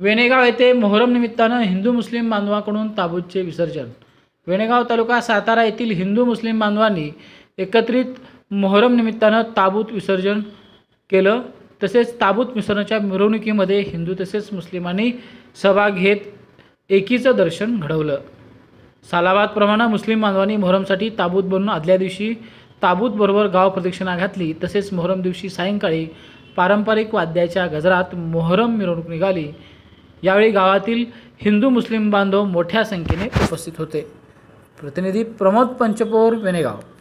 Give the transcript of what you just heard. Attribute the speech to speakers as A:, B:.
A: वेणेगाव येथे मोहरम निमित्तानं हिंदू मुस्लिम बांधवांकडून ताबूतचे विसर्जन। वेणेगाव तालुका सातारा येथील हिंदू मुस्लिम बांधवांनी एकत्रित मोहरम निमित्तानं ताबूत विसर्जन केलं। तसेच ताबूत विसर्जनाच्या मिरवणुकीमध्ये हिंदू तसेच मुस्लिमांनी सहभाग घेत एकीचं दर्शन घडवलं। सालाबादप्रमाणे मुस्लिम बांधवांनी मोहरमसाठी ताबूत बनवून आदल्या दिवशी ताबूत बरोबर गाव प्रदक्षिणा घातली। तसेच मोहरम दिवशी सायंकाळी पारंपरिक वाद्याच्या गजरात मोहरम मिरवणूक निघाली। यावेळी गावातील हिंदू मुस्लिम बांधव मोठ्या संख्येने उपस्थित होते। प्रतिनिधी प्रमोद पंचपोर, वेणेगाव।